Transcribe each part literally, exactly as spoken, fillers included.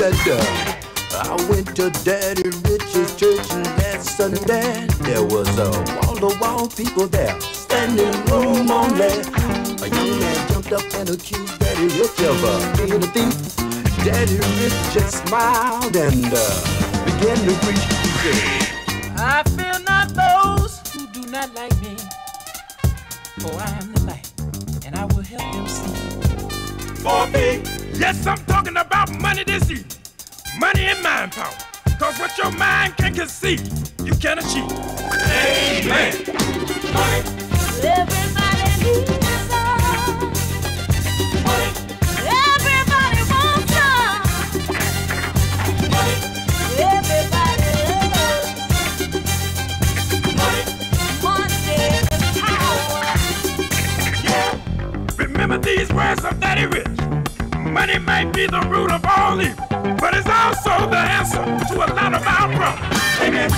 said, uh, I went to Daddy Rich's church last Sunday. There was a wall-to-wall people there, standing room only. A young man jumped up and accused Daddy Rich of uh, being a thief. Daddy Rich just smiled and uh, began to preach. He said, I fear not those who do not like me, for I am the light, and I will help them see. For me, yes, I'm talking about money this evening. Money and mind power. Cause what your mind can conceive, you can achieve. Amen. Money. Everybody needs some. Money. Everybody wants some. Money. Everybody loves Money. money and power. Yeah. Remember these words of Daddy Rich. Money might be the root of all evil, but it's also the answer to a lot of our problems. Amen.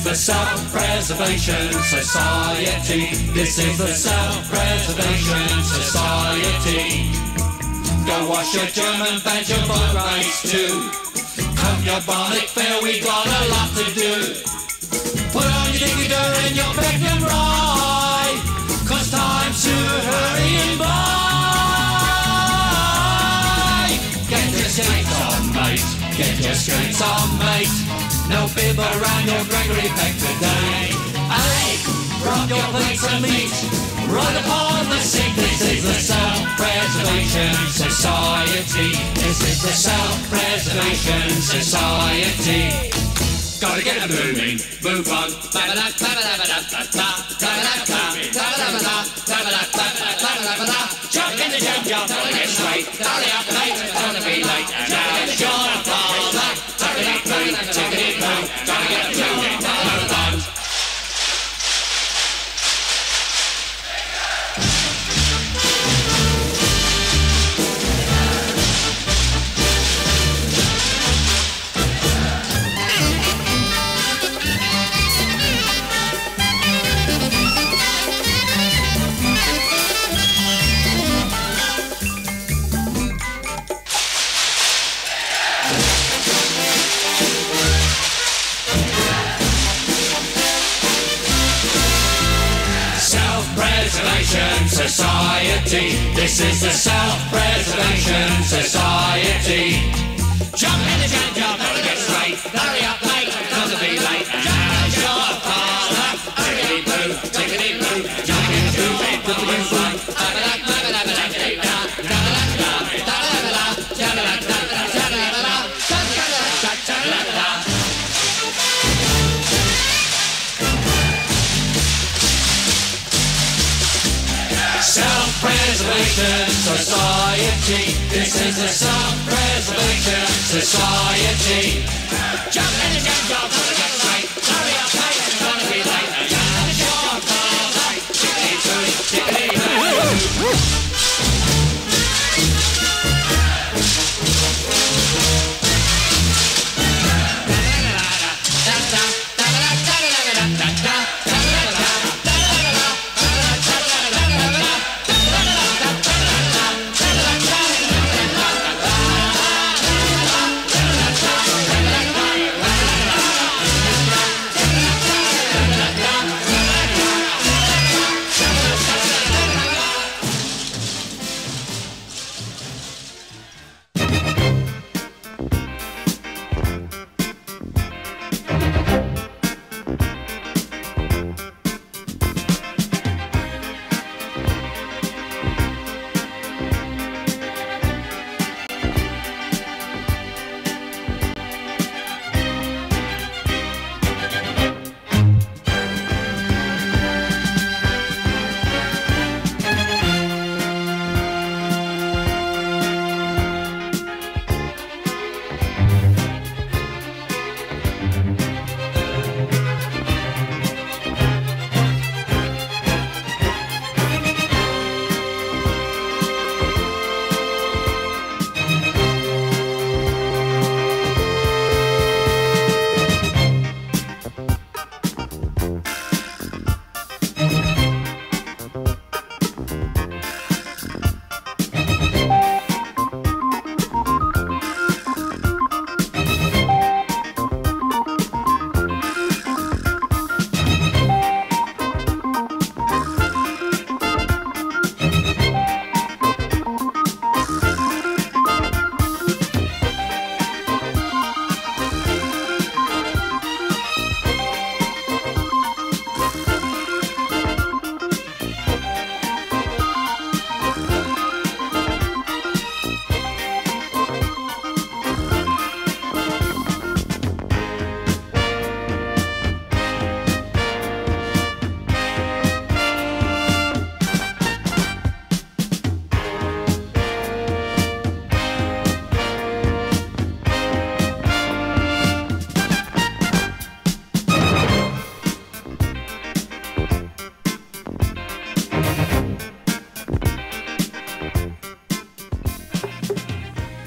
the Self-Preservation Society. This is the Self-Preservation Society. Go wash your German badge, your boat race too. Come your bonnet fair, we got a lot to do. Put on your digger and your peck and ride, 'cause time's to hurrying by. Get your skates on, mate. Get your skates on, mate. No bib around your Gregory Peck today. Hey, rub your plates and meat. Run upon the seat. This is the Self-Preservation Society. This is the Self-Preservation Society. Gotta get it moving, move on. Jump in the jump job, gotta get straight. Hurry up, mate, gonna be late. And now it's your father. Tickety boo, tickety boo. Gotta get it moving, move on. Self-Preservation Society. This is the Self-Preservation Society. Jump in the jump job, gotta get straight. Hurry up, mate, gonna be late. And now your father. Tickety boo, tickety boo. Jump in the jump job, gotta get straight. Self-Preservation Society. This is the Self-Preservation Society. Jump in the jump job, gotta get straight. Hurry up, mate, it's gonna be late. And now it's your father. Tickety boo, tickety boo.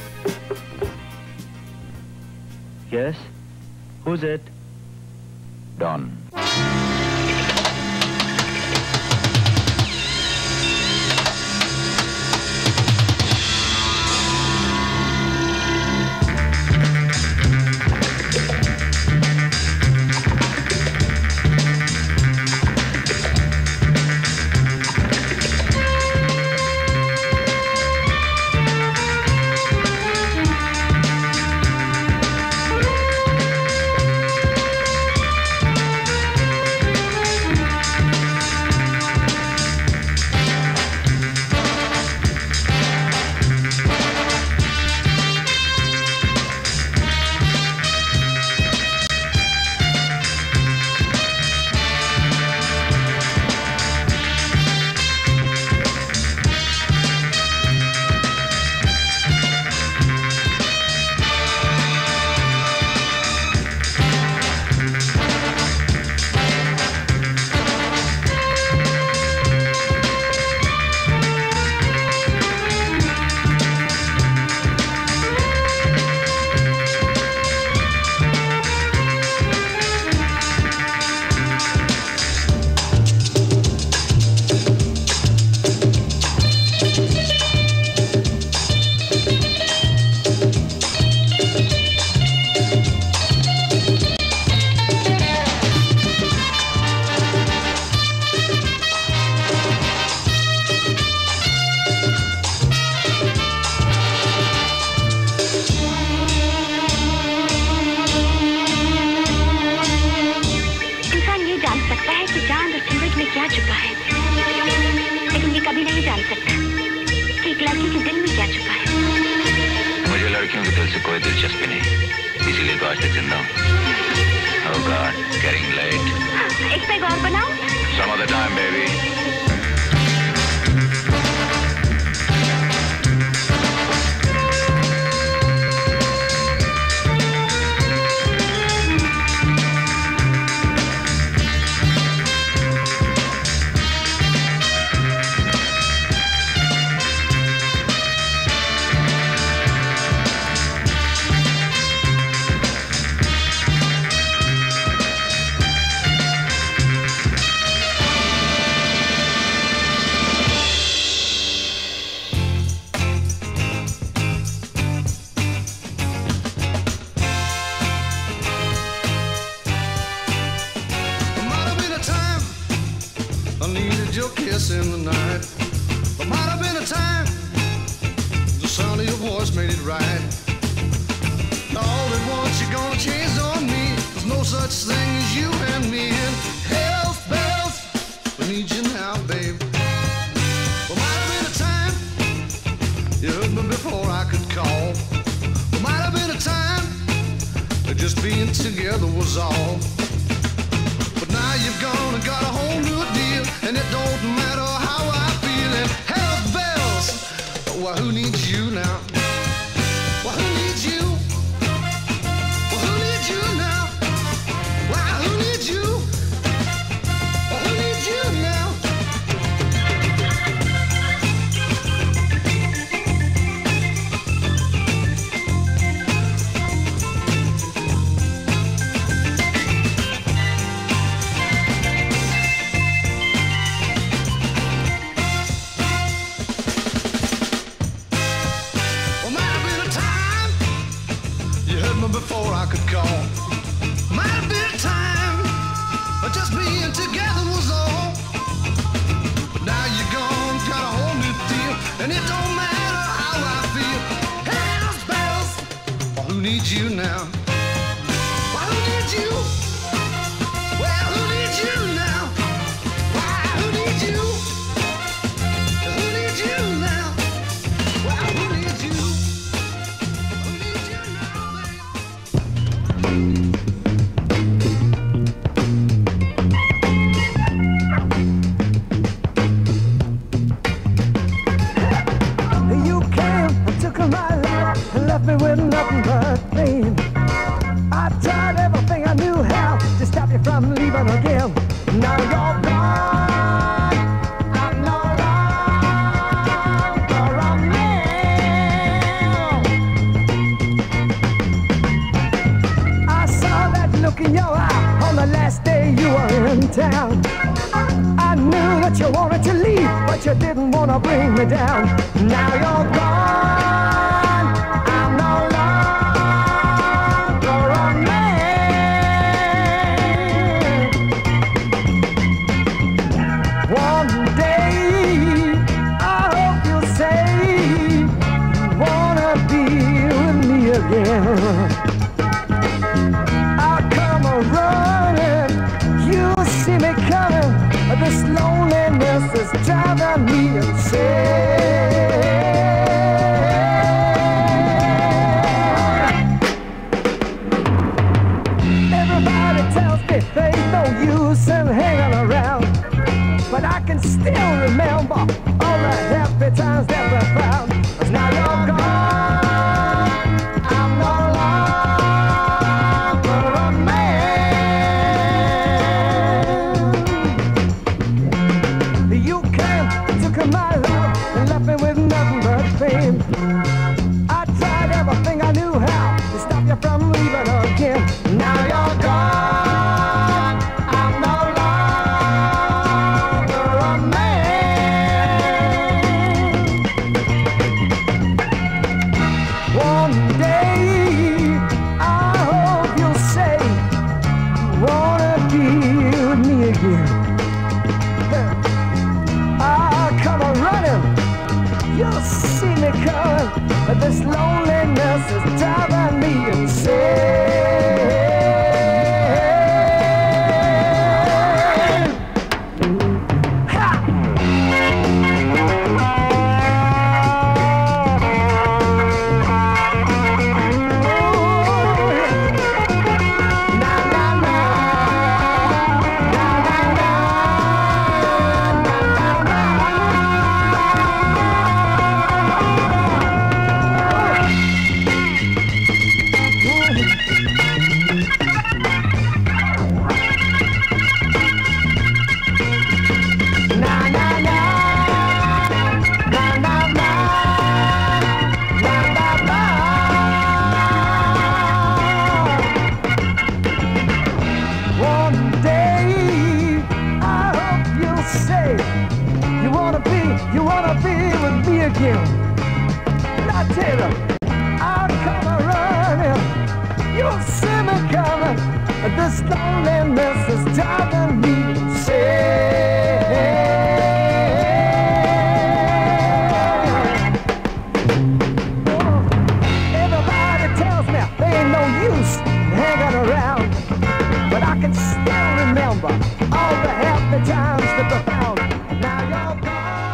Yes? Who's it? Dawn. look in your eye on the last day you were in town. I knew that you wanted to leave, but you didn't want to bring me down. Now you're gone, I'm no longer a man. One day, I hope you'll say you wanna be with me again. This loneliness is driving me insane. Everybody tells me there ain't no use in hanging around, but I can still remember all the happy times that we found. 'Cause now you're gone, I'm no longer a man. My love and left me with nothing but pain. I tried everything I knew how to stop you from leaving again. Now you're gone, I'm no longer a man. One day I hope you'll say you wanna be with me again. You'll see me coming, but this loneliness is driving me insane. Ha! Na, na, na. Na, na, na. You wanna be with me again? Now tell them, I'll come running. You'll see me coming. This loneliness is driving me insane. Oh, everybody tells me there ain't no use hanging around, but I can still remember all the happy times that we found. Now you're gone.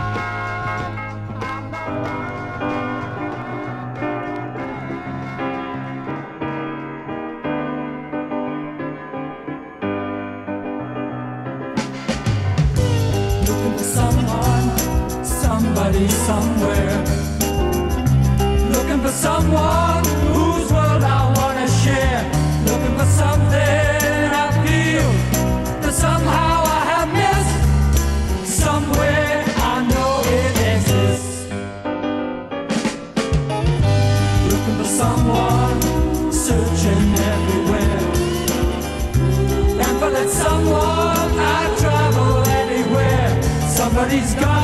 Somebody somewhere, looking for someone whose world I wanna share, looking for something I feel that somehow I have missed. Somewhere I know it exists. Looking for someone, searching everywhere, and for that someone I travel anywhere. Somebody's got